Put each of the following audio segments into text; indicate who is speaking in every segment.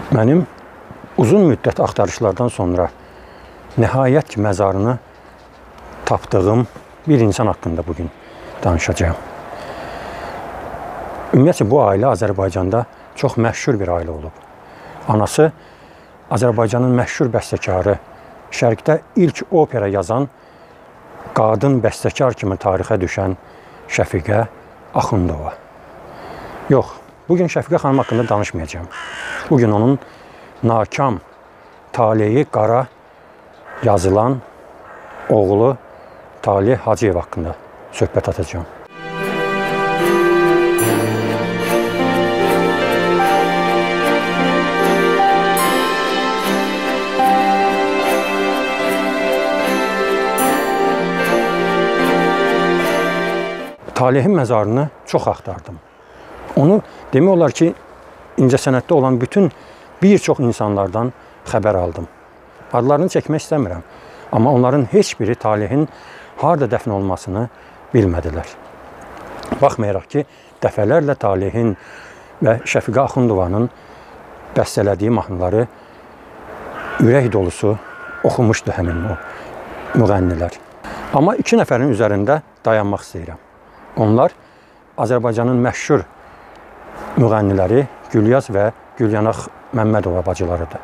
Speaker 1: Mənim uzun müddət axtarışlardan sonra nəhayət ki, məzarını tapdığım bir insan haqqında bugün danışacağım. Ümumiyyətlə, bu ailə Azərbaycanda çox məşhur bir ailə olub. Anası Azərbaycanın məşhur bəstəkarı, Şərqdə ilk opera yazan qadın bəstəkar kimi tarixə düşən Şəfiqə Axundova. Yox, bugün Şəfiqə xanım haqqında danışmayacağım. Bugün onun nakam, taleyi qara yazılan oğlu Talih Hacıyev haqqında söhbət atacağım. Talihin məzarını çox axtardım. Onu demək olar ki, incəsənətdə olan bütün bir çox insanlardan xəbər aldım. Adlarını çəkmək istəmirəm. Amma onların heç biri Talihin harada dəfn olmasını bilmədilər. Baxmayaraq ki, dəfələrlə Talihin və Şəfiqə Axundovanın bəstələdiyi mahnıları ürək dolusu oxumuşdu həmin o müğənnilər. Amma iki nəfərin üzərində dayanmaq istəyirəm. Onlar Azərbaycanın məşhur müğənniləri Gülyaz və Gülyanaq Məmmədova bacılarıdır.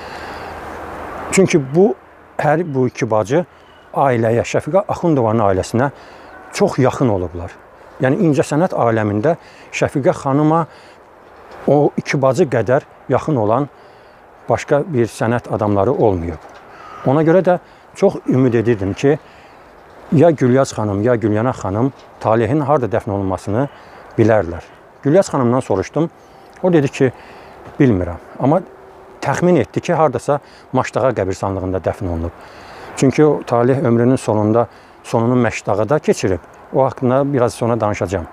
Speaker 1: Çünki hər bu iki bacı ailəyə, Şəfiqə Axundovanın ailəsinə çox yaxın olublar. Yəni, incəsənət aləmində Şəfiqə xanıma o iki bacı qədər yaxın olan başqa bir sənət adamları olmayıb. Ona görə də çox ümid edirdim ki, ya Gülyaz xanım, ya Gülyanaq xanım Talihin harada dəfn olunmasını bilərlər. Gülyaz xanımdan soruşdum. O dedi ki, bilmirəm. Amma təxmin etdi ki, haradasa Maşdağa qəbirstanlığında dəfn olunub. Çünki o Talih ömrünün sonunu Məşdağada keçirib. O haqqında biraz sonra danışacağım.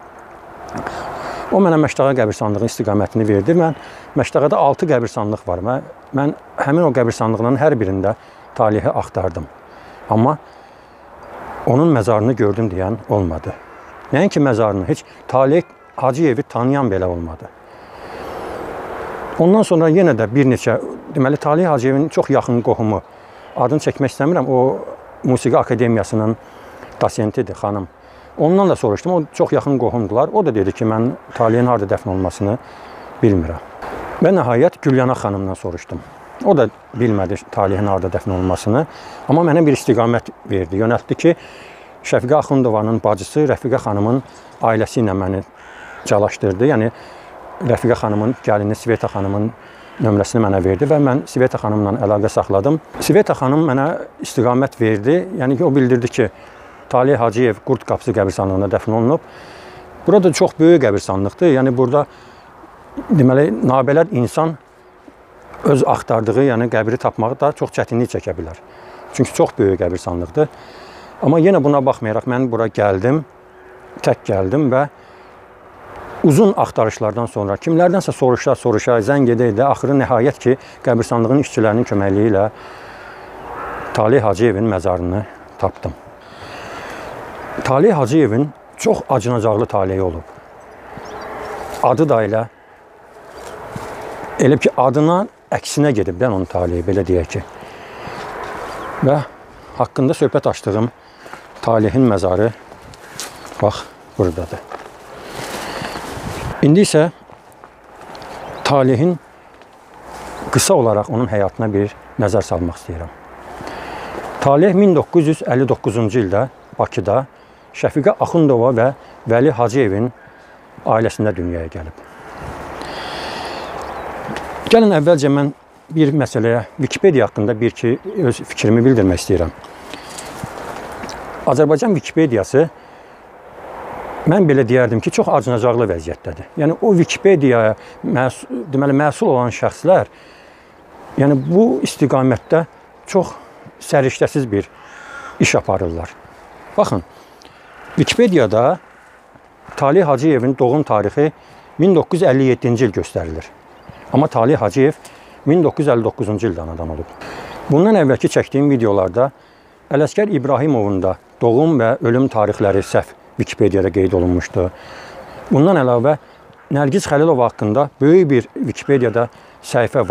Speaker 1: O mənə Məşdağa qəbirstanlığı istiqamətini verdi. Mən Məşdağada 6 qəbirstanlıq var. Mən həmin o qəbirstanlıqların hər birində Talihi axtardım. Amma onun məzarını gördüm deyən olmadı. Nəinki məzarını, heç Talih Hacıyevi tanıyan belə olmadı. Ondan sonra yenə də bir neçə, deməli, Talih Hacıyevin çox yaxın qohumu, adını çəkmək istəmirəm, o Musiqi Akademiyasının dosentidir, xanım. Ondan da soruşdum, o çox yaxın qohumdular. O da dedi ki, mən Talihin harada dəfn olmasını bilmirəm. Və nəhayət Gülyanaq xanımdan soruşdum. O da bilmədi Talihin harada dəfn olmasını. Amma mənə bir istiqamət verdi. Yönəltdi ki, Şəfiqə Axundovanın bacısı Rəfiqə xanımın ailəsi ilə məni calaşdırdı. Yəni, Rəfiqə xanımın gəlini Sveta xanımın nömrəsini mənə verdi və mən Sveta xanımla əlaqə saxladım. Sveta xanım mənə istiqamət verdi. Yəni ki, o bildirdi ki, Talih Hacıyev Qurd Qapısı qəbirstanlığında dəfn olunub. Burada çox böyük qəbirstanlıqdır. Yəni, burada deməli, nabələd insan öz axtardığı, yəni qəbri tapmağı da çox çətinlik çəkə bilər. Çünki çox böyük qəbirstanlıqdır. Amma yenə buna baxmayaraq mən bura gəldim, tək gəldim və uzun axtarışlardan sonra kimlərdənsə soruşa, zəng edə, axırı nəhayət ki, qəbirstanlığın işçilərinin köməkliyi ilə Talih Hacıyevin məzarını tapdım. Talih Hacıyevin çox acınacaqlı taleyi olub. Adı da elə ki, adına əksinə gedib onun taleyi, belə deyək ki. Və haqqında söhbət açdığım Talihin məzarı bax, buradadır. İndi isə Talihin qısa olaraq onun həyatına bir nəzər salmaq istəyirəm. Talih 1959-cu ildə Bakıda Şəfiqə Axundova və Vəli Hacıyevin ailəsində dünyaya gəlib. Gəlin əvvəlcə mən bir məsələyə, Wikipedia haqqında bir-iki öz fikrimi bildirmək istəyirəm. Azərbaycan Wikipediyası, mən belə deyərdim ki, çox acınacaqlı vəziyyətdədir. Yəni, o Wikipediyaya məsul olan şəxslər, yəni bu istiqamətdə çox səriştəsiz bir iş aparırlar. Baxın, Wikipediyada Talih Hacıyevin doğum tarixi 1957-ci il göstərilir. Amma Talih Hacıyev 1959-cu ildə anadan olub. Bundan əvvəlki çəkdiyim videolarda Ələsgər İbrahimovun da doğum və ölüm tarixləri səhv Wikipediyada qeyd olunmuşdu. Bundan əlavə Nərgiz Xəlilova haqqında böyük bir Wikipediyada səhifə var.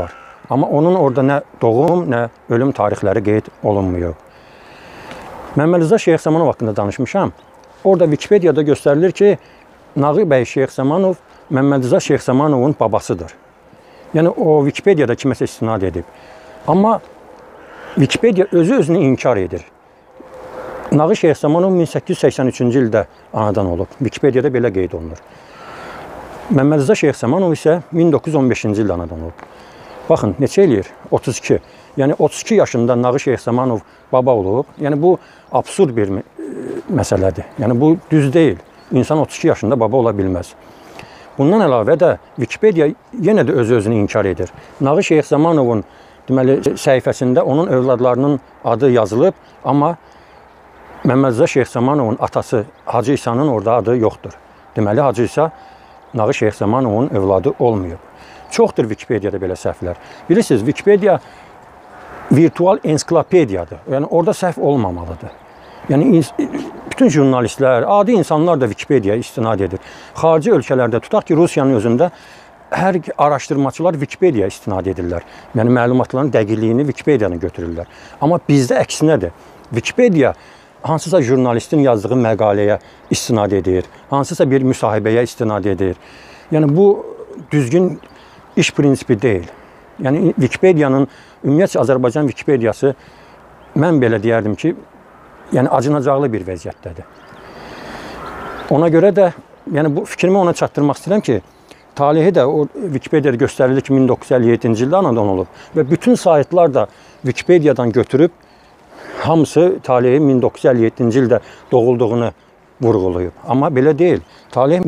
Speaker 1: Amma onun orada nə doğum, nə ölüm tarixləri qeyd olunmuyor. Məmməd Rza Şeyxzamanov haqqında danışmışam. Orada Wikipediyada göstərilir ki, Nağı bəy Şeyxzamanov Məmməd Rza Şeyxzamanovun babasıdır. Yəni o Wikipediyada kiməsə istinad edib. Amma Wikipediya özü-özünü inkar edir. Nağı Şeyxzamanov 1883-cü ildə anadan olub. Wikipediyada belə qeyd olunur. Məmməd Rza Şeyxzamanov isə 1915-ci ildə anadan olub. Baxın, neçə eləyir? 32. Yəni 32 yaşında Nağı Şeyxzamanov baba olub. Yəni bu absurd bir məsələdir. Yəni bu düz deyil. İnsan 32 yaşında baba ola bilməz. Bundan əlavə də Wikipediya yenə də özü-özünü inkar edir. Nağı Şeyxzamanovun deməli səhifəsində onun övladlarının adı yazılıb, amma Məmməd Rza Şeyxzamanovun atası Hacı İsa'nın orada adı yoxdur. Deməli Hacı İsa Nağı Şeyxzamanovun övladı olmayıb. Çoxdur Wikipediyada belə səhvlər. Bilirsiniz, Wikipediya virtual ensiklopediyadır. Yəni orada səhv olmamalıdır. Yəni bütün jurnalistlər, adi insanlar da Wikipediyaya istinad edir. Xarici ölkələrdə tutaq ki, Rusiyanın özündə hər araşdırmaçılar Wikipediyaya istinad edirlər. Yəni məlumatların dəqiqliyini Wikipediyanı götürürlər. Amma bizdə əksinədir. Wikipediya hansısa jurnalistin yazdığı məqaləyə istinad edir, hansısa bir müsahibəyə istinad edir. Yəni bu düzgün iş prinsipi deyil. Yəni Wikipediyanın ümumiyyətcə Azərbaycan Wikipediyası mən belə deyərdim ki, yəni acınacaqlı bir vəziyyətdədir. Ona görə də yəni bu fikrimi ona çatdırmaq istəyirəm ki, talihi də o Wikipediyada göstərilir ki, 1957-ci ildə anadan olub və bütün saytlar da Wikipediyadan götürüb hamısı talihi 1957-ci ildə doğulduğunu vurğulayıb. Amma belə deyil. Talih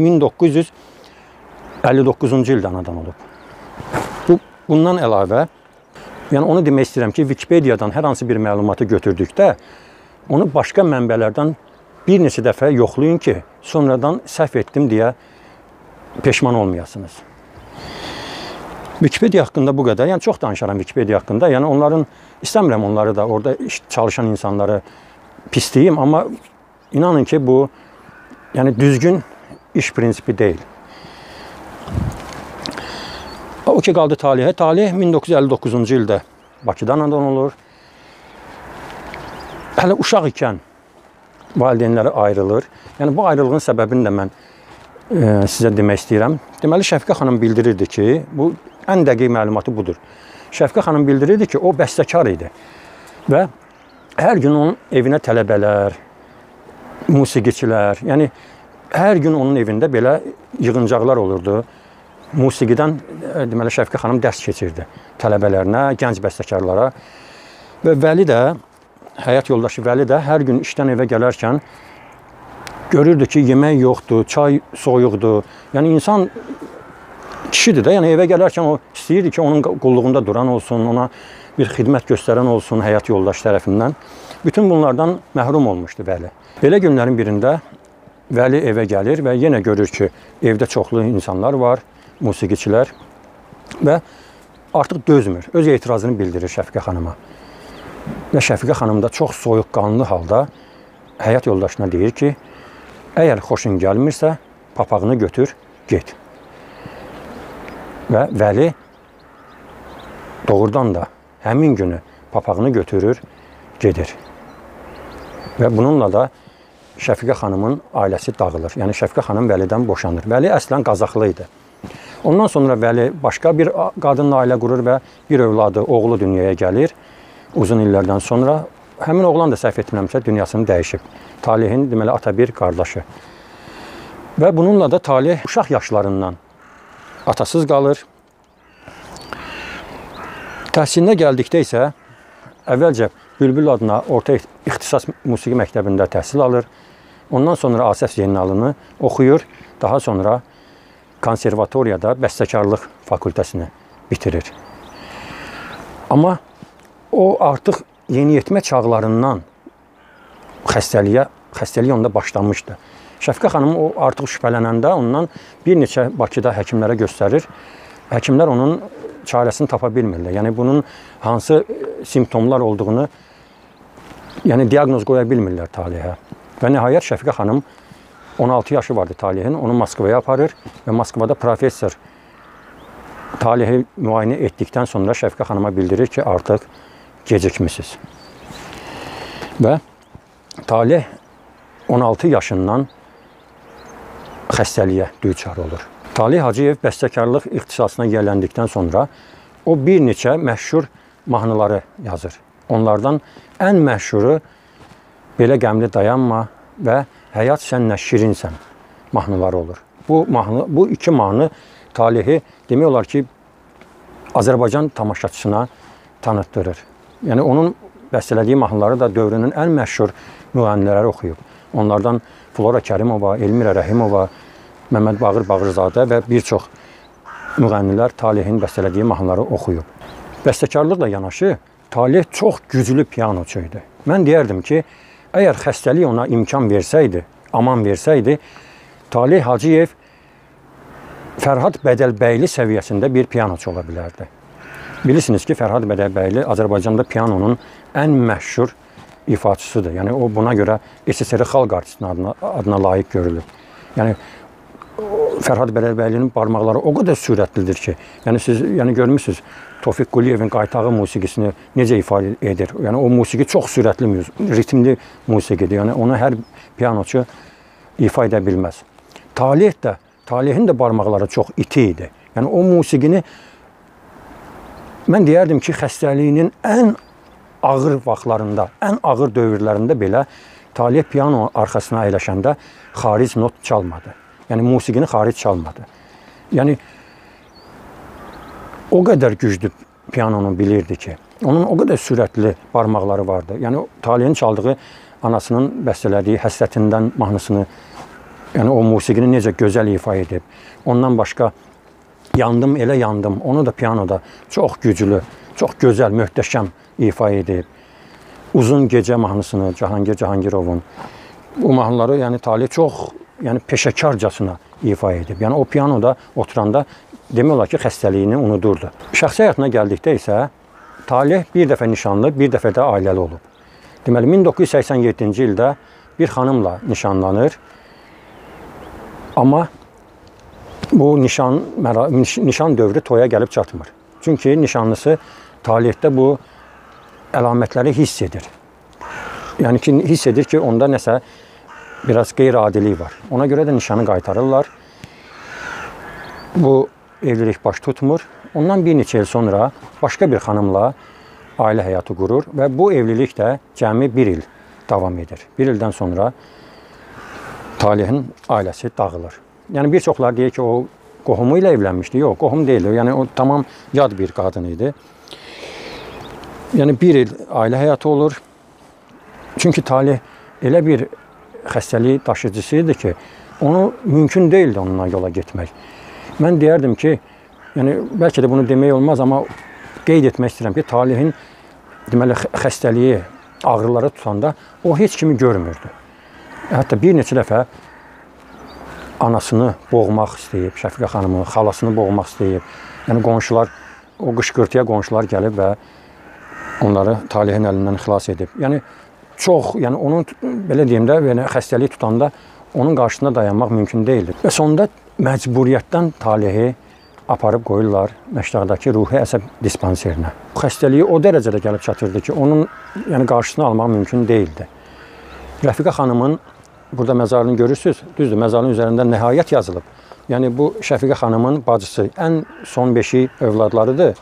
Speaker 1: 1959-cu ildə anadan olub. Bundan əlavə, yəni onu demək istəyirəm ki, Wikipediyadan hər hansı bir məlumatı götürdükdə onu başqa mənbələrdən bir neçə dəfə yoxlayın ki, sonradan səhv etdim deyə peşman olmayasınız. Wikipediya haqqında bu qədər. Yəni çox danışaram Wikipediya haqqında. Yəni onların istəmirəm onları da orada çalışan insanları pisləyim, amma inanın ki, bu yəni düzgün iş prinsipi deyil. O ki qaldı talihə. Talih 1959-cu ildə Bakıda anadan olur. Hələ uşaq ikən valideynləri ayrılır. Yəni bu ayrılığın səbəbini də mən sizə demək istəyirəm. Deməli, Şəfiqə xanım bildirirdi ki, bu ən dəqiq məlumatı budur. Şəfiqə xanım bildirirdi ki, o bəstəkar idi və hər gün onun evinə tələbələr, musiqiçilər, yəni hər gün onun evində belə yığıncaqlar olurdu. Musiqidən deməli Şəfiqə xanım dərs keçirdi tələbələrinə, gənc bəstəkarlara və Vəli də, həyat yoldaşı Vəli də hər gün işdən evə gələrkən görürdü ki, yemək yoxdur, çay soyuqdur. Yəni insan kişidir də, yəni evə gələrkən o istəyirdi ki, onun qulluğunda duran olsun, ona bir xidmət göstərən olsun həyat yoldaşı tərəfindən. Bütün bunlardan məhrum olmuşdu Vəli. Belə günlərin birində Vəli evə gəlir və yenə görür ki, evdə çoxlu insanlar var, musiqiçilər və artıq dözmür. Öz etirazını bildirir Şəfiqə xanıma. Və Şəfiqə xanım da çox soyuqqanlı halda həyat yoldaşına deyir ki, əgər xoşun gəlmirsə, papağını götür, get. Və Vəli doğrudan da həmin günü papağını götürür, gedir. Və bununla da Şəfiqə xanımın ailəsi dağılır. Yəni Şəfiqə xanım Vəlidən boşanır. Vəli əslən Qazaxlı idi. Ondan sonra Vəli başqa bir qadınla ailə qurur və bir övladı, oğlu dünyaya gəlir. Uzun illərdən sonra həmin oğlan da səhv etmirəmsə dünyasını dəyişib. Talihin deməli ata bir qardaşı. Və bununla da Talih uşaq yaşlarından atasız qalır. Təhsilinə gəldikdə isə əvvəlcə Bülbül adına orta ixtisas musiqi məktəbində təhsil alır. Ondan sonra Asəf Zeynalını oxuyur. Daha sonra konservatoriyada bəstəkarlıq fakültəsini bitirir. Amma o artıq yeniyetmə çağlarından xəstəlik onda başlamışdı. Şəfiqə xanım o artıq şübhələnəndə ondan bir neçə Bakıda həkimlərə göstərir. Həkimlər onun çarəsini tapa bilmirlər. Yəni bunun hansı simptomlar olduğunu diaqnoz qoya bilmirlər Talihə. Və nəhayət Şəfiqə xanım 16 yaşı vardı Talihin, onu Moskvaya aparır və Moskvada professor Talihi müayinə etdikdən sonra Şəfiqə xanıma bildirir ki, artıq gecikmisiniz. Və Talih 16 yaşından xəstəliyə düçar olur. Talih Hacıyev bəstəkarlıq ixtisasına yiyələndikdən sonra o bir neçə məşhur mahnıları yazır. Onlardan ən məşhuru Belə qəmli dayanma və Həyat sənlə şirinsən mahnıları olur. Bu iki mahnı Talihi demək olar ki, Azərbaycan tamaşaçısına tanıtdırır. Yəni onun bəstələdiyi mahnıları da dövrünün ən məşhur müğənniləri oxuyub. Onlardan Flora Kərimova, Elmira Rəhimova, Məmməd Bağır Bağırzadə və bir çox müğənnilər Talihin bəstələdiyi mahnıları oxuyub. Bəstəkarlıqla yanaşı Talih çox güclü pianoçu idi. Mən deyərdim ki, əgər xəstəlik ona imkan versəydi, aman versəydi, Talih Hacıyev Fərhad Bədəlbəyli səviyyəsində bir pianoçu ola bilərdi. Bilirsiniz ki, Fərhad Bədəlbəyli Azərbaycanda pianonun ən məşhur ifaçısıdır. Yəni o buna görə SSR xalq artistinin adına layiq görülür. Yəni Fərhad Bədəlbəylinin barmaqları o qədər sürətlidir ki, yəni siz görmüsünüz Tofiq Quliyevin qaytağı musiqisini necə ifadə edir. Yəni o musiqi çox sürətli, ritmli musiqidir. Yəni onu hər pianoçu ifa edə bilməz. Talihin də barmaqları çox iti idi. Yəni o musiqini mən deyərdim ki, xəstəliyinin ən ağır vaxtlarında, ən ağır dövrlərində belə Talih piano arxasına əyləşəndə xaric not çalmadı. Yəni musiqini xaric çalmadı. Yəni o qədər güclü pianonu bilirdi ki, onun o qədər sürətli barmaqları vardı. Yəni Talihin çaldığı anasının bəstələdiyi Həsrətindən mahnısını, yəni o musiqini necə gözəl ifa edib. Ondan başqa Yandım elə yandım, onu da pianoda çox güclü, çox gözəl, möhtəşəm ifa edib. Uzun gecə mahnısını Cahangir Cahangirovun, bu mahnıları yəni Talih çox peşəkarcasına ifa edib. Yəni o pianoda oturanda demək olar ki, xəstəliyini unudurdu. Şəxsi həyatına gəldikdə isə Talih bir dəfə nişanlı, bir dəfə də ailəli olub. Deməli 1987-ci ildə bir xanımla nişanlanır. Amma bu nişan dövrü toya gəlib çatmır. Çünki nişanlısı Talihdə bu əlamətləri hiss edir. Yəni ki, hiss edir ki, onda nəsə biraz qeyri-adilik var. Ona görə də nişanı qaytarırlar. Bu evlilik baş tutmur. Ondan bir neçə il sonra başqa bir xanımla ailə həyatı qurur və bu evlilik də cəmi bir il davam edir. Bir ildən sonra Talihin ailəsi dağılır. Yəni bir çoxlar deyir ki, o qohumu ilə evlənmişdi. Yox, qohum deyildi. Yəni o tamam yad bir qadın idi. Yəni bir il ailə həyatı olur. Çünki Talih elə bir xəstəlik daşıyıcısı idi ki, onu mümkün deyildi onunla yola getmək. Mən deyərdim ki, yəni bəlkə də bunu demək olmaz, amma qeyd etmək istəyirəm ki, Talihin deməli xəstəliyi, ağrıları tutanda o heç kimi görmürdü. Hətta bir neçə dəfə anasını boğmaq istəyib, Şəfiqə xanımı, xalasını boğmaq istəyib. Yəni qonşular, o qışqırtıya qonşular gəlib və onları Talihin əlindən xilas edib. Yəni çox, yəni onun belə deyim də, yəni xəstəlik tutanda onun qarşısında dayanmaq mümkün deyildi. Və sonunda məcburiyyətdən Talihi aparıb qoyurlar Məştəqdəki ruhi əsəb dispanserinə. Xəstəliyi o dərəcədə gəlib çatırdı ki, onun yəni qarşısını almaq mümkün deyildi. Rəfiqə xanımın burada məzarını görürsünüz. Düzdür, məzarın üzərində nəhayət yazılıb. Yəni bu Şəfiqə xanımın bacısı, ən son 5-i övladlarıdır.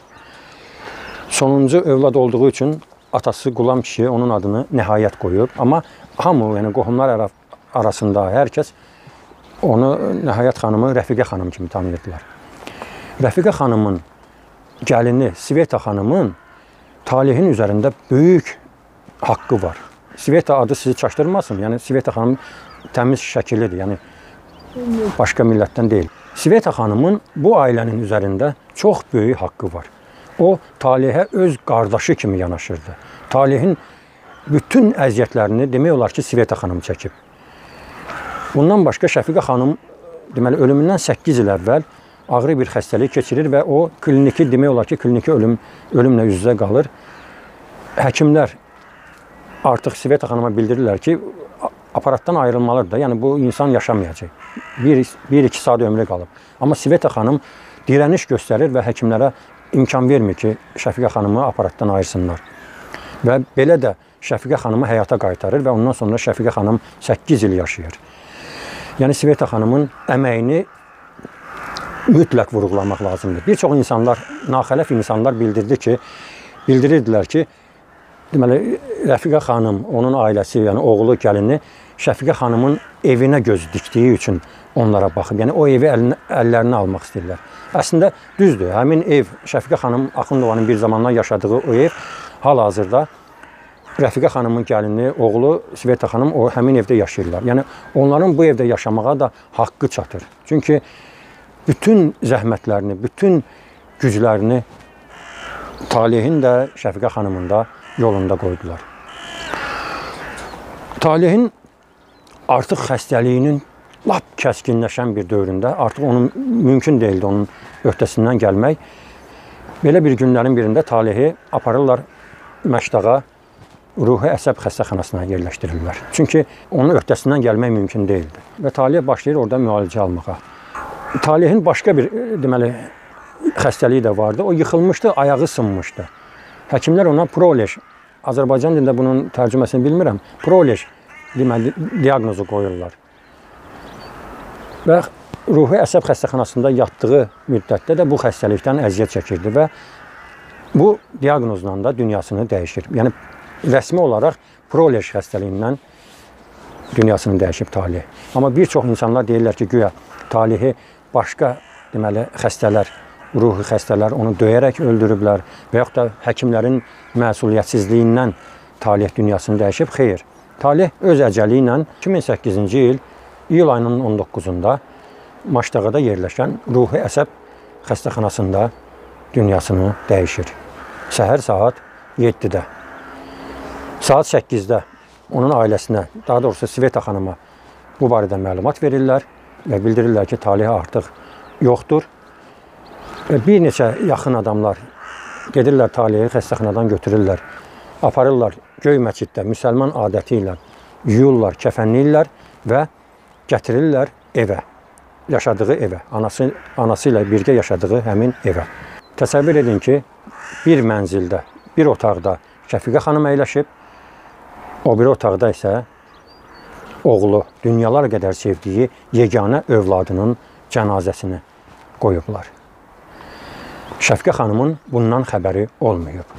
Speaker 1: Sonuncu övlad olduğu üçün atası Qulam kişi onun adını nəhayət qoyub. Amma hamı, yəni qohumlar arasında hər kəs onu Nəhayət xanımı Rəfiqə xanım kimi tanıyırdılar. Rəfiqə xanımın gəlini Sveta xanımın Talihin üzərində böyük haqqı var. Sveta adı sizi çaşdırmasın. Yəni Sveta xanım təmiz şəkillidir. Yəni başqa millətdən deyil. Sveta xanımın bu ailənin üzərində çox böyük haqqı var. O Talihə öz qardaşı kimi yanaşırdı. Talihin bütün əziyyətlərini demək olar ki, Sveta xanım çəkib. Bundan başqa Şəfiqə xanım deməli ölümündən 8 il əvvəl ağır bir xəstəlik keçirir və o kliniki demək olar ki, kliniki ölümlə üz-üzə qalır. Həkimlər artıq Sveta xanıma bildirirlər ki, aparatdan ayrılmalıdır da. Yəni bu insan yaşamayacaq. 1-2 saat ömrü qalıb. Amma Sveta xanım dirəniş göstərir və həkimlərə imkan vermir ki, Şəfiqə xanımı aparatdan ayırsınlar. Və belə də Şəfiqə xanımı həyata qaytarır və ondan sonra Şəfiqə xanım 8 il yaşayır. Yəni Sveta xanımın əməyini mütləq vurğulamaq lazımdır. Bir çox insanlar, naxələf insanlar bildirirdilər ki, deməli, Rəfiqə xanım, onun ailəsi, yəni oğlu, gəlini Şəfiqə xanımın evinə göz dikdiyi üçün onlara baxıb. Yəni o evi əllərinə almaq istəyirlər. Əslində düzdür. Həmin ev, Şəfiqə xanım Axundovanın bir zamanlar yaşadığı o ev hal-hazırda Rəfiqə xanımın gəlini, oğlu Sveta xanım o həmin evdə yaşayırlar. Yəni onların bu evdə yaşamağa da haqqı çatır. Çünki bütün zəhmətlərini, bütün güclərini Talehin də, Şəfiqə xanımın da yolunda qoydular. Talehin artıq xəstəliyinin lap kəskinləşən bir dövründə artıq onun mümkün deyildi onun öhdəsindən gəlmək. Belə bir günlərin birində Talehi aparırlar Məşdağa, ruhi əsəb xəstəxanasına yerləşdirirlər. Çünki onun öhdəsindən gəlmək mümkün deyildi. Və Taleh başlayır orada müalicə almağa. Talehin başqa bir deməli xəstəliyi də vardı. O yıxılmışdı, ayağı sınmışdı. Həkimlər ona proleş, Azərbaycan dilində bunun tərcüməsini bilmirəm, proleş deməli diaqnozu qoyurlar. Və ruhi əsəb xəstəxanasında yatdığı müddətdə də bu xəstəlikdən əziyyət çəkirdi və bu diaqnozla da dünyasını dəyişir. Yəni rəsmi olaraq proleş xəstəliyindən dünyasını dəyişib Taleh. Amma bir çox insanlar deyirlər ki, güya Talehi başqa deməli xəstələr, ruhi xəstələr onu döyərək öldürüblər və yaxud da həkimlərin məsuliyyətsizliyindən Taleh dünyasını dəyişib. Xeyr. Taleh öz əcəli ilə 2008-ci il iyul ayının 19-da Maşdağada yerləşən ruhi əsəb xəstəxanasında dünyasını dəyişir. Səhər saat 7-də. Saat 8-də onun ailəsinə, daha doğrusu Sveta xanıma bu barədə məlumat verirlər və bildirirlər ki, Taleh artıq yoxdur. Və bir neçə yaxın adamlar gedirlər Talehi xəstəxanadan götürürlər, aparırlar Göy məsciddə müsəlman adəti ilə yuyurlar, kəfənləyirlər və gətirirlər evə, yaşadığı evə, anası ilə birgə yaşadığı həmin evə. Təsəvvür edin ki, bir mənzildə, bir otaqda Şəfiqə xanım əyləşib, o bir otaqda isə oğlu, dünyalar qədər sevdiyi yeganə övladının cənazəsini qoyublar. Şəfiqə xanımın bundan xəbəri olmayıb.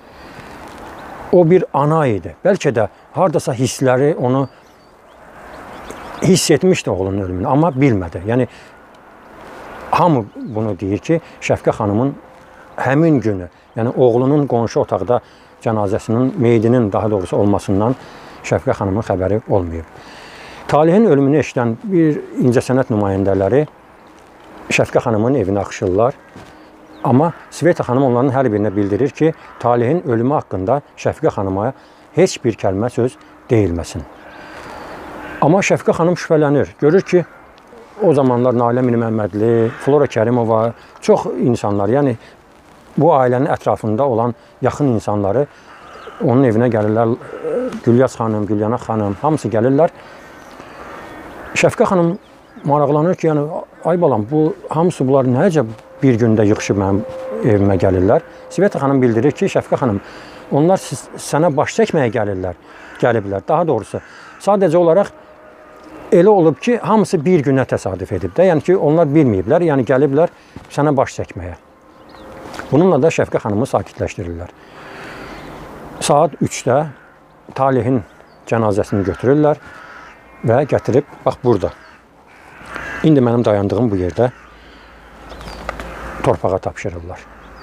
Speaker 1: O bir ana idi. Bəlkə də hardasa hissləri onu hiss etmişdi oğlunun ölümünü, amma bilmədi. Yəni, hamı bunu deyir ki, Şəfiqə xanımın həmin günü, yəni oğlunun qonşu otaqda cənazəsinin, meydinin daha doğrusu olmasından Şəfiqə xanımın xəbəri olmayıb. Talehin ölümünü eşidən bir incəsənət nümayəndələri Şəfiqə xanımın evinə axışırlar. Amma Sveta xanım onların hər birinə bildirir ki, Talehin ölümü haqqında Şəfiqə xanıma heç bir kəlmə söz deyilməsin. Amma Şəfiqə xanım şübhələnir. Görür ki, o zamanlar Nalə Miniməmmədli, Flora Kərimova, çox insanlar, yəni bu ailənin ətrafında olan yaxın insanları onun evinə gəlirlər. Gülyaz xanım, Gülyanaq xanım, hamısı gəlirlər. Şəfiqə xanım maraqlanır ki, yəni, ay balam, hamısı bunlar nəcə bir gündə yığışıb mənim evimə gəlirlər. Sveta xanım bildirir ki, Şəfiqə xanım, onlar sənə baş çəkməyə gəliblər. Daha doğrusu, sadəcə olaraq elə olub ki, hamısı bir günə təsadüf edib də. Yəni ki, onlar bilməyiblər, yəni gəliblər sənə baş çəkməyə. Bununla da Şəfiqə xanımı sakitləşdirirlər. Saat 3-də Talehin cənazəsini götürürlər və gətirib, bax burada. İndi mənim dayandığım bu yerdə torpağa tapşırırlar.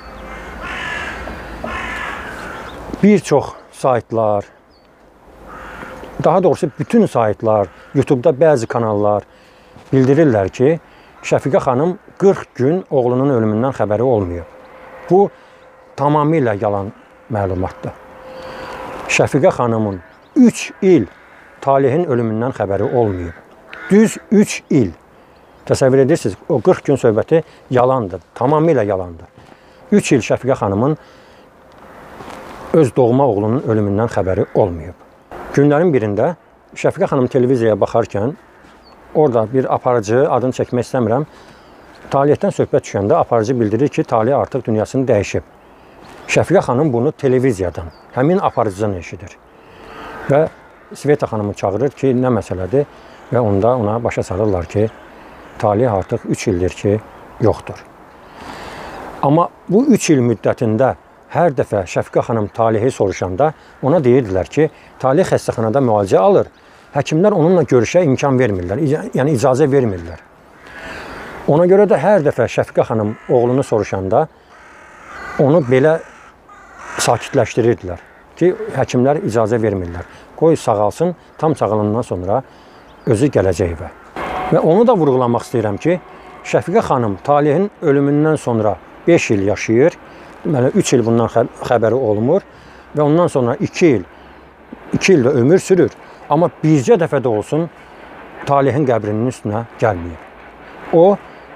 Speaker 1: Bir çox saytlar, daha doğrusu bütün saytlar, YouTube'da bəzi kanallar bildirirlər ki, Şəfiqə xanım 40 gün oğlunun ölümündən xəbəri olmuyor. Bu tamamilə yalan məlumatdır. Şəfiqə xanımın 3 il Talehin ölümündən xəbəri olmayıb. Düz 3 il. Təsəvvür edirsiniz, o 40 gün söhbəti yalandır, tamamilə yalandır. 3 il Şəfiqə xanımın öz doğma oğlunun ölümündən xəbəri olmayıb. Günlərin birində Şəfiqə xanım televiziyaya baxarkən, orada bir aparıcı, adını çəkmək istəmirəm, Talihdən söhbət düşəndə aparıcı bildirir ki, Talih artıq dünyasını dəyişib. Şəfiqə xanım bunu televiziyadan, həmin aparıcıdan eşidir. Və Sveta xanımı çağırır ki, nə məsələdir və onda ona başa salırlar ki, Talih artıq 3 ildir ki, yoxdur. Amma bu 3 il müddətində hər dəfə Şəfiqə xanım Talihi soruşanda ona deyirdilər ki, Talih xəstəxanada müalicə alır. Həkimlər onunla görüşə imkan vermirlər, yəni icazə vermirlər. Ona görə də hər dəfə Şəfiqə xanım oğlunu soruşanda onu belə sakitləşdirirdilər ki, həkimlər icazə vermirlər. Qoy sağalsın, tam sağalandan sonra özü gələcək evə. Və onu da vurğulamaq istəyirəm ki, Şəfiqə xanım Talihin ölümündən sonra 5 il yaşayır, deməli 3 il bundan xəbəri olmur və ondan sonra 2 il də ömür sürür. Amma bircə dəfə də olsun Talihin qəbrinin üstünə gəlməyib. O,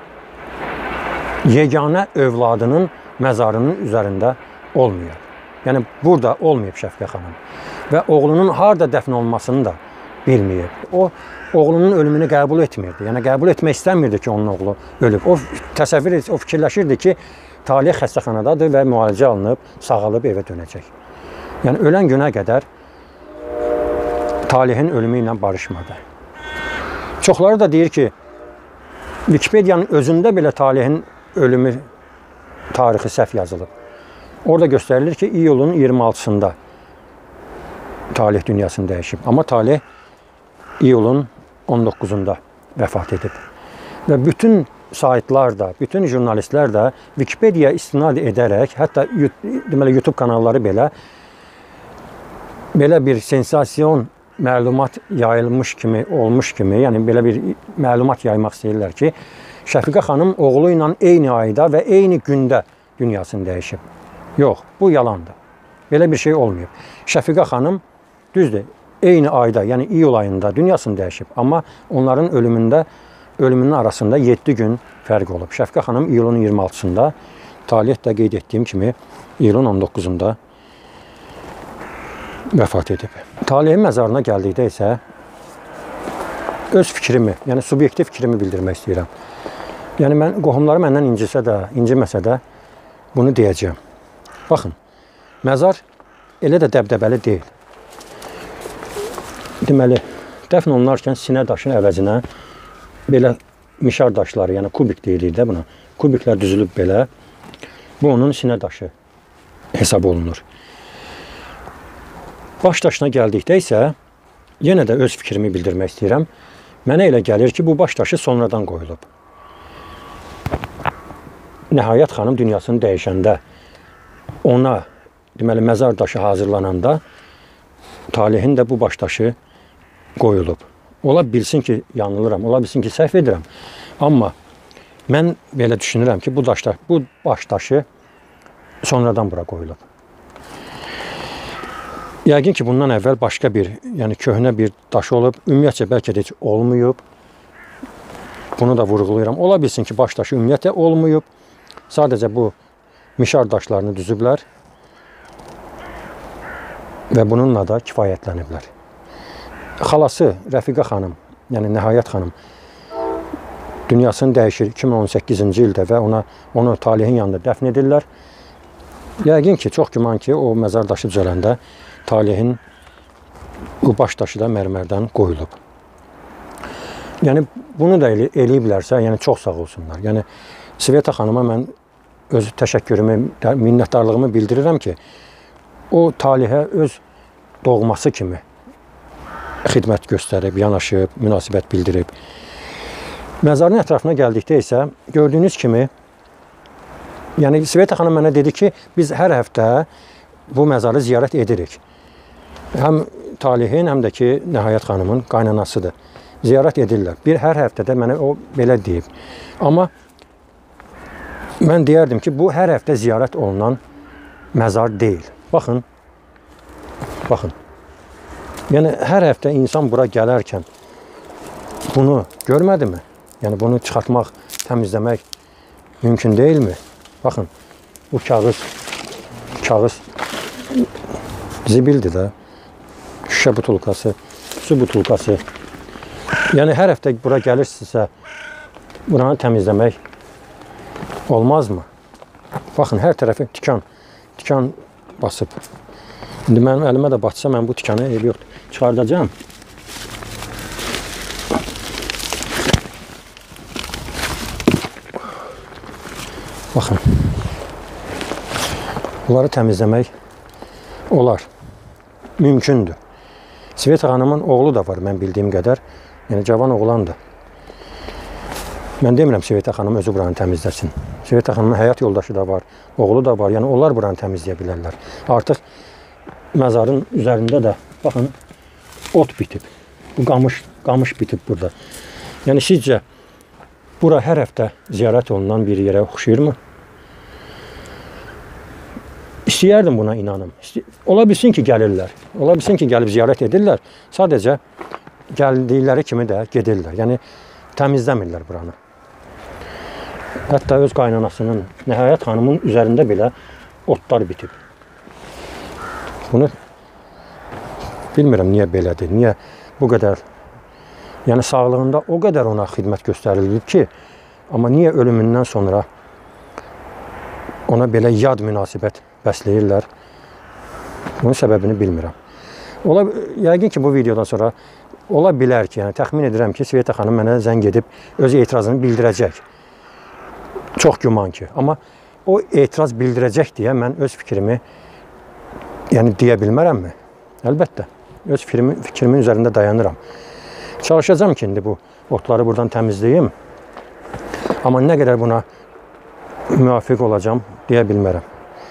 Speaker 1: yeganə övladının məzarının üzərində olmuyor. Yəni, burada olmayıb Şəfiqə xanım. Və oğlunun harada dəfn olmasını da bilməyib. O, oğlunun ölümünü qəbul etmirdi. Yəni, qəbul etmək istəmirdi ki, onun oğlu ölüb. O fikirləşirdi ki, Talih xəstəxanadadır və müalicə alınıb, sağalıb evə dönəcək. Yəni, ölən günə qədər Talihin ölümü ilə barışmadı. Çoxları da deyir ki, Wikipediyanın özündə belə Talihin ölümü tarixi səhv yazılıb. Orada göstərilir ki, iyulun 26-sında Talih dünyasını dəyişib. Amma Talih iyulun 19-unda vəfat edib. Və bütün saytlar da, bütün jurnalistlər də Wikipedia istinad edərək, hətta YouTube kanalları belə bir sensasiyon məlumat yayılmış kimi, olmuş kimi, yəni belə bir məlumat yaymaq istəyirlər ki, Şəfiqə xanım oğlu ilə eyni ayda və eyni gündə dünyasını dəyişib. Yox, bu yalandır. Belə bir şey olmayıb. Şəfiqə xanım, düzdür, eyni ayda, yəni iyul ayında dünyasını dəyişib. Amma onların ölümünün arasında 7 gün fərq olub. Şəfiqə xanım iyulun 26-sında, Talih də qeyd etdiyim kimi iyulun 19-unda vəfat edib. Talihin məzarına gəldikdə isə öz fikrimi, yəni subyektiv fikrimi bildirmək istəyirəm. Yəni, qohumları məndən inciməsə də bunu deyəcəyəm. Baxın, məzar elə də dəbdəbəli deyil. Deməli, dəfn olunarkən sinə daşının əvəzinə belə mişar daşları, yəni kubik deyilir də buna. Kubiklər düzülüb belə. Bu onun sinə daşı hesab olunur. Baş daşına gəldikdə isə yenə də öz fikrimi bildirmək istəyirəm. Mənə elə gəlir ki, bu baş daşı sonradan qoyulub. Nəhayət xanım dünyasını dəyişəndə ona, deməli, məzar daşı hazırlananda Talihin də bu baş daşı qoyulub. Ola bilsin ki, yanılıram, ola bilsin ki, səhv edirəm. Amma mən belə düşünürəm ki, bu baş daşı sonradan bura qoyulub. Yəqin ki, bundan əvvəl başqa bir, yəni köhnə bir daş olub, ümumiyyətcə bəlkə də heç olmayıb. Bunu da vurğulayıram. Ola bilsin ki, baş daşı ümumiyyətlə olmayıb. Sadəcə bu mişar daşlarını düzüblər və bununla da kifayətləniblər. Xalası Rəfiqə xanım, yəni Nəhayət xanım dünyasını dəyişir 2018-ci ildə və onu Talihin yanında dəfn edirlər. Yəqin ki, çox güman ki, o məzar daşı düzələndə Talihin bu baş daşı da mərmərdən qoyulub. Yəni, bunu da eləyiblərsə, yəni çox sağ olsunlar. Yəni, Sveta xanıma mən öz təşəkkürümü, minnətdarlığımı bildirirəm ki, o Talihə öz doğması kimi xidmət göstərib, yanaşıb, münasibət bildirib. Məzarın ətrafına gəldikdə isə gördüyünüz kimi, yəni Sveta xanım mənə dedi ki, biz hər həftə bu məzarı ziyarət edirik. Həm Talihin, həm də ki, Nəhayət xanımın qaynanasıdır. Ziyarət edirlər. Hər həftədə mənə o belə deyib. Amma mən deyərdim ki, bu hər həftə ziyarət olunan məzar deyil. Baxın, baxın. Yəni, hər həftə insan bura gələrkən bunu görmədimi? Yəni, bunu çıxartmaq, təmizləmək mümkün deyilmi? Baxın, bu kağız zibildir də. Şüşə butulkası, su butulkası. Yəni, hər həftə bura gəlirsinizsə, buranı təmizləmək Olmazmı? Baxın, hər tərəfi tikan basıb. İndi mənim əlimə də batsa, mən bu tikanı ev yoxdur, çıxardacağım. Baxın, bunları təmizləmək olar, mümkündür. Sveta xanımın oğlu da var, mən bildiyim qədər. Yəni, cavan oğlandır. Mən demirəm Sveta xanım özü buranı təmizləsin. Sveta xanımın həyat yoldaşı da var, oğlu da var. Yəni, onlar buranı təmizləyə bilərlər. Artıq məzarın üzərində də, baxın, ot bitib. Bu qamış bitib burada. Yəni, sizcə, bura hər həftə ziyarət olunan bir yerə oxşayırmı? İstəyərdim buna inanım. Ola bilsin ki, gəlirlər. Ola bilsin ki, gəlib ziyarət edirlər. Sadəcə gəldikləri kimi də gedirlər. Yəni, təmizləmirlər buranı. Hətta öz qaynanasının, Nəhayət xanımın üzərində belə otlar bitib. Bunu bilmirəm niyə belədir, niyə bu qədər, yəni sağlığında o qədər ona xidmət göstərilib ki, amma niyə ölümündən sonra ona belə yad münasibət bəsləyirlər, bunun səbəbini bilmirəm. Yəqin ki, bu videodan sonra ola bilər ki, yəni təxmin edirəm ki, Sveta xanım mənə zəng edib öz etirazını bildirəcək. Çox güman ki, amma o etiraz bildirəcək deyə mən öz fikrimi yəni deyə bilmərəmmi? Əlbəttə, öz fikrimin üzərində dayanıram. Çalışacağım ki, indi bu otları buradan təmizləyim. Amma nə qədər buna müvafiq olacam deyə bilmərəm.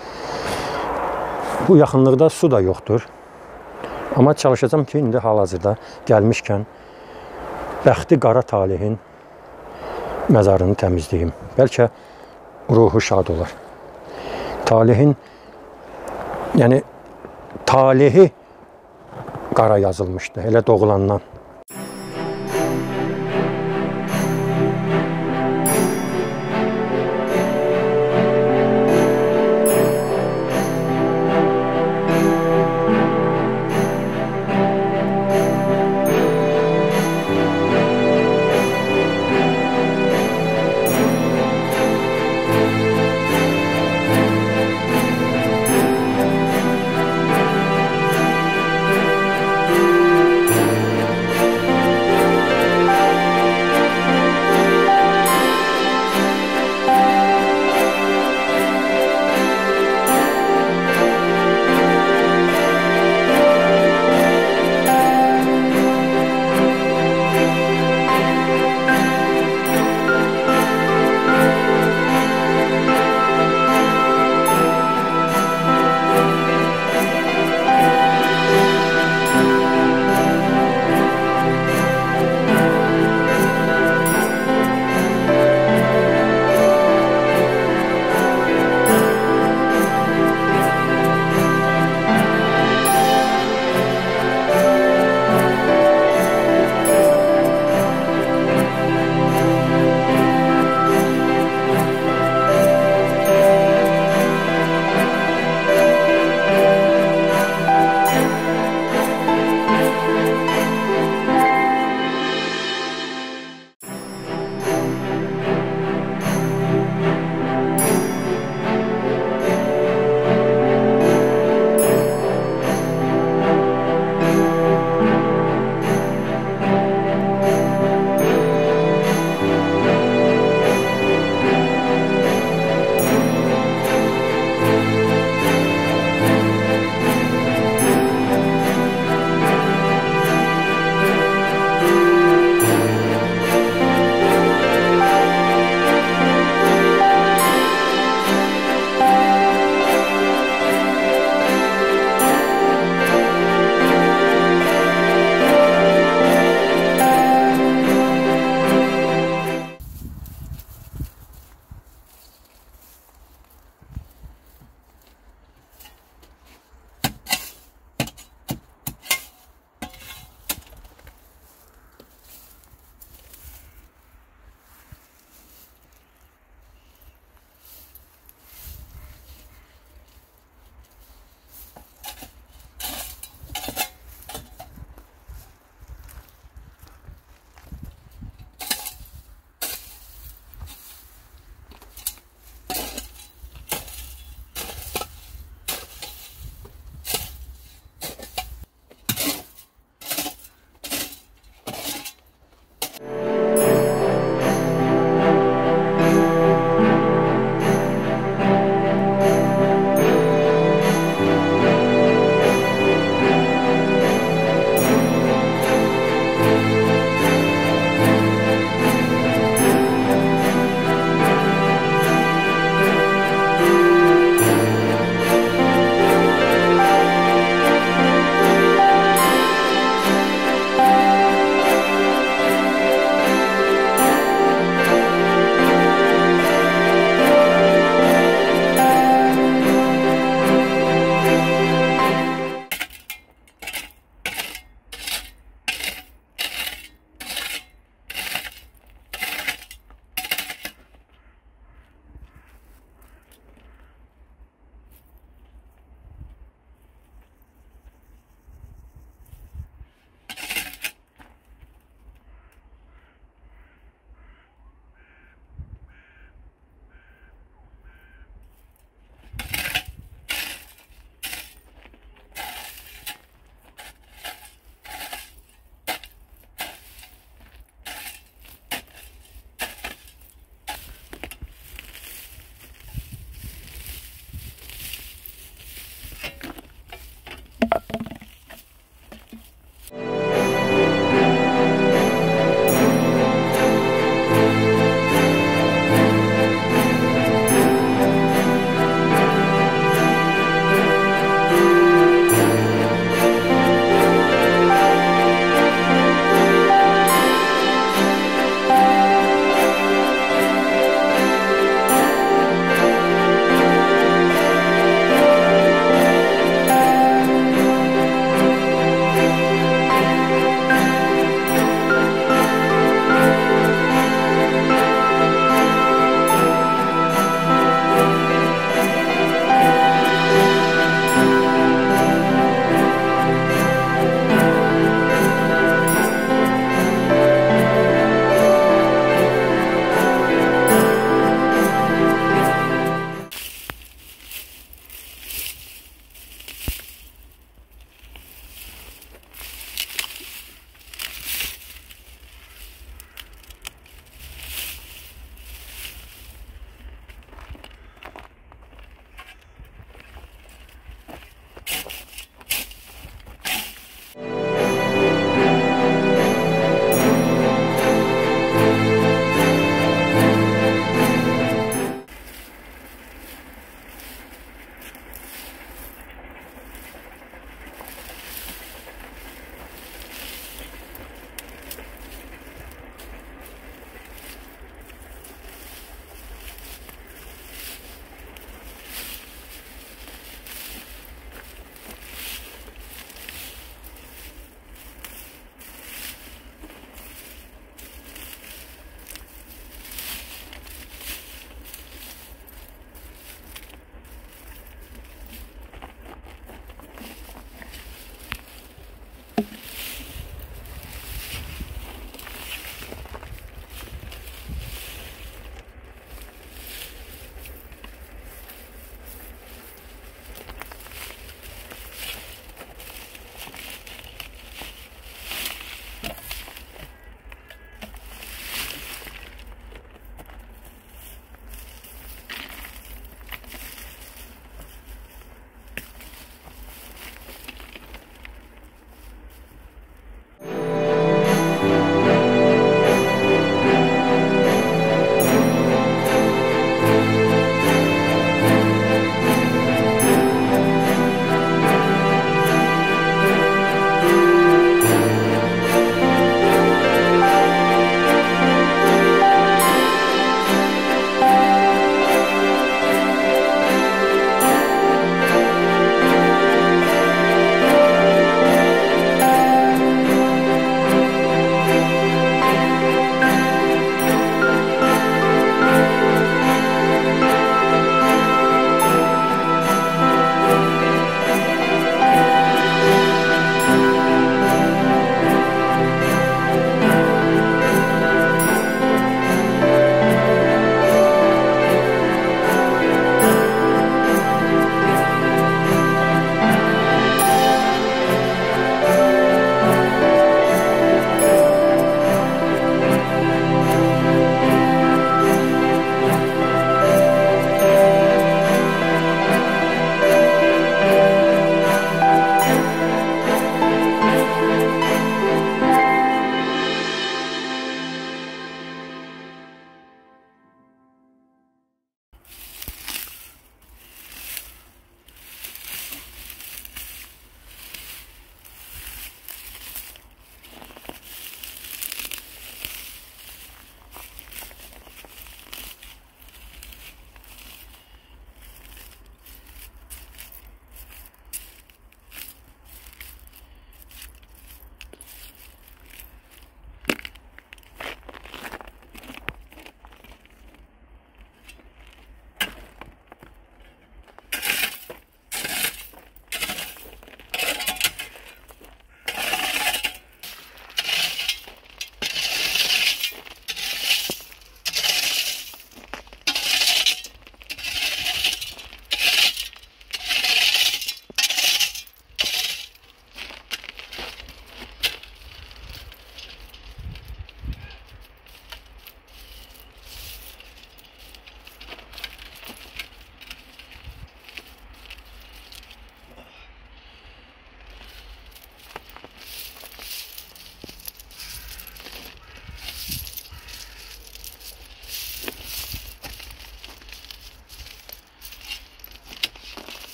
Speaker 1: Bu yaxınlıqda su da yoxdur. Amma çalışacağım ki, indi hal-hazırda gəlmişkən bəxti qara talihin məzarını təmizləyim. Bəlkə ruhu şad olar. Talihin, yəni talihi qara yazılmışdı, elə doğulandan.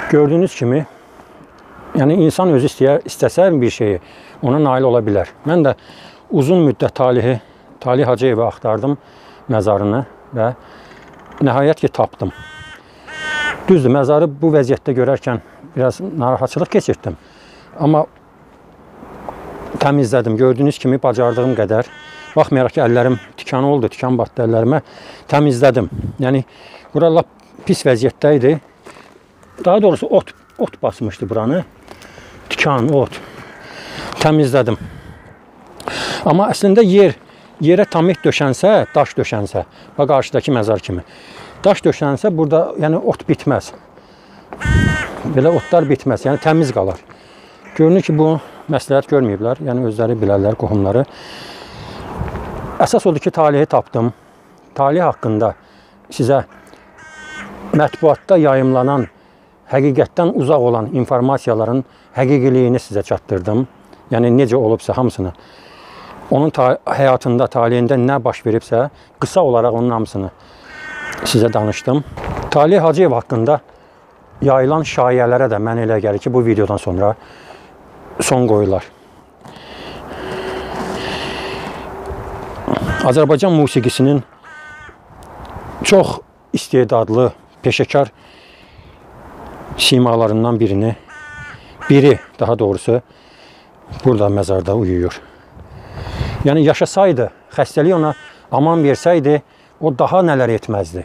Speaker 1: Gördüyünüz kimi, yəni insan özü istəsə bir şeyi ona nail ola bilər. Mən də uzun müddət Talih Hacıyev'i axtardım məzarını və nəhayət ki tapdım. Düzdür, məzarı bu vəziyyətdə görərkən biraz narahatçılıq keçirtdim. Amma təmizlədim. Gördüyünüz kimi bacardığım qədər. Baxmayaraq ki, əllərim tikan oldu, tikan batdı əllərimə. Təmizlədim. Yəni, bura lap pis vəziyyətdə idi. Daha doğrusu ot basmışdı buranı. Tikan, ot. Təmizlədim. Amma əslində yerə tamit döşənsə, daş döşənsə, bax qarşıdakı məzar kimi. Daş döşənsə, burada yəni ot bitməz. Belə otlar bitməz, yəni təmiz qalar. Görünür ki, bu məsləhət görməyiblər, yəni özləri bilərlər, qohumları. Əsas odur ki, Talihi tapdım. Talih haqqında sizə mətbuatda yayımlanan, həqiqətdən uzaq olan informasiyaların həqiqiliyini sizə çatdırdım. Yəni, necə olubsa hamısını. Onun həyatında, talihində nə baş veribsə, qısa olaraq onun hamısını sizə danışdım. Talih Hacıyev haqqında yayılan şayələrə də mən elə gəlir ki, bu videodan sonra son qoyurlar. Azərbaycan musiqisinin çox istedadlı, peşəkar simalarından biri daha doğrusu burada məzarda uyuyur. Yəni yaşasaydı, xəstəlik ona aman versəydi, o daha nələr etməzdi.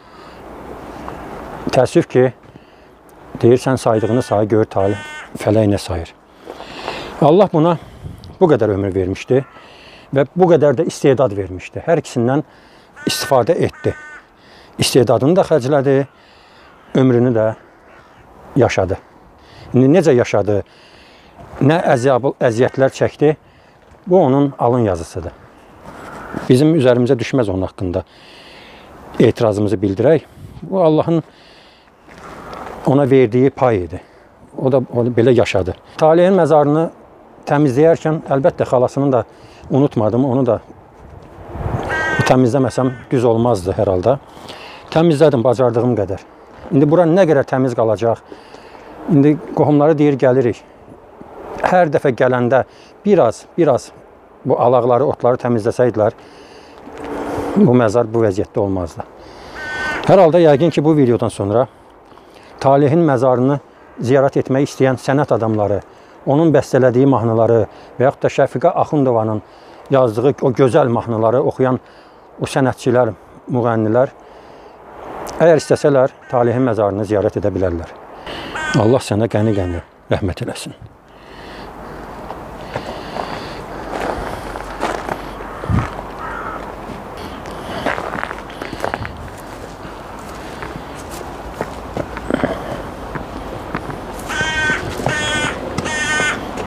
Speaker 1: Təəssüf ki, deyirsən saydığını say, gör talih fələk nə sayır. Allah buna bu qədər ömür vermişdi və bu qədər də istedad vermişdi. Hər ikisindən istifadə etdi. İstedadını da xərclədi, ömrünü də yaşadı. İndi necə yaşadı, nə əziyyətlər çəkdi, bu onun alın yazısıdır. Bizim üzərimizə düşməz onun haqqında etirazımızı bildirək. Bu Allahın ona verdiyi pay idi. O da belə yaşadı. Talihin məzarını təmizləyərkən əlbəttə xalasını da unutmadım. Onu da təmizləməsəm düz olmazdı hər halda. Təmizlədim bacardığım qədər. İndi bura nə qədər təmiz qalacaq. İndi qohumları deyir gəlirik. Hər dəfə gələndə biraz bu alaqları, otları təmizləsəydilər, bu məzar bu vəziyyətdə olmazdı. Hər halda yəqin ki, bu videodan sonra Talihin məzarını ziyarət etmək istəyən sənət adamları, onun bəstələdiyi mahnıları və yaxud da Şəfiqə Axundovanın yazdığı o gözəl mahnıları oxuyan o sənətçilər, müğənnilər əgər istəsələr Talihin məzarını ziyarət edə bilərlər. Allah sənə qəni-qəni rəhmət eləsin.